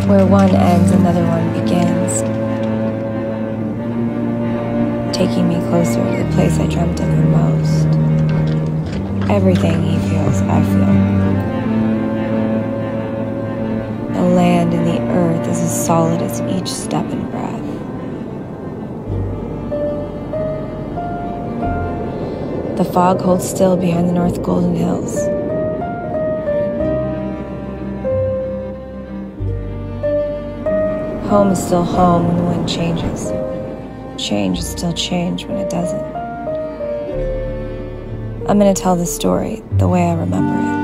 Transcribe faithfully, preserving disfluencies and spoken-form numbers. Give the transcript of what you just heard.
Where one ends, another one begins, taking me closer to the place I dreamt of the most. Everything he feels, I feel. The land and the earth is as solid as each step and breath. The fog holds still behind the North Golden Hills. Home is still home when the wind changes. Change is still change when it doesn't. I'm gonna tell the story the way I remember it.